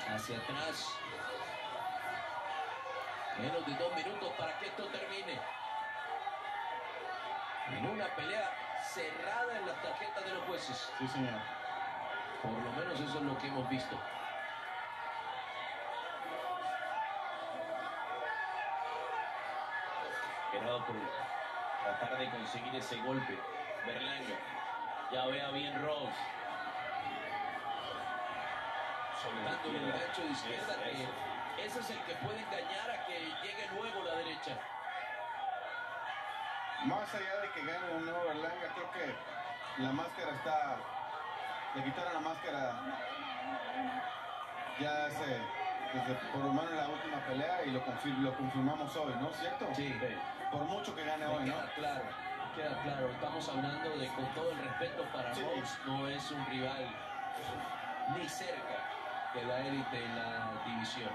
Hacia atrás. Menos de 2 minutos para que esto termine. En una pelea cerrada en las tarjetas de los jueces. Sí, señor. Por lo menos eso es lo que hemos visto. Esperado por tratar de conseguir ese golpe. Berlanga. Ya vea bien Rose. Soltando el gancho de izquierda. Que ese es el que puede engañar a que llegue luego la derecha. Más allá de que gane un nuevo Berlanga, creo que la máscara está... Le quitaron la máscara ya hace... Desde por lo menos la última pelea y lo confirmamos hoy, ¿no? ¿Cierto? Sí. Por mucho que gane hoy, ¿no? Queda claro. Estamos hablando de, con todo el respeto para Rose, no es un rival ni cerca de la élite en la división.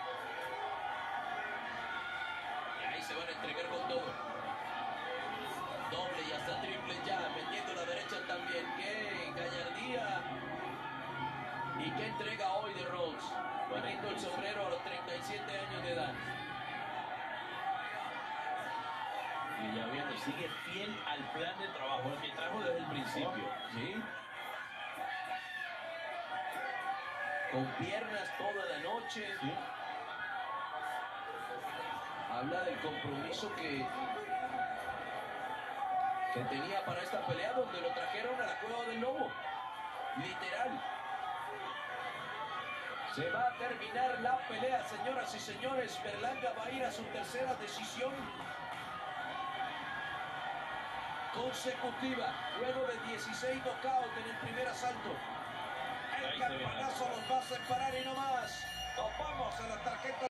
Y ahí se van a entregar con todo. Doble y hasta triple ya, metiendo la derecha también. ¡Qué gallardía! ¿Y qué entrega hoy de Rhodes? Poniendo el sombrero a los 37 años de edad. Y ya viene, sigue fiel al plan de trabajo, el que trajo desde el principio. ¿Sí? Con piernas toda la noche. Sí. Habla del compromiso que tenía para esta pelea, donde lo trajeron a la Cueva del Lobo. Literal. Se va a terminar la pelea, señoras y señores. Berlanga va a ir a su tercera decisión consecutiva, luego de 16 knockouts en el primer asalto. El campanazo los va a separar y no más. Nos vamos.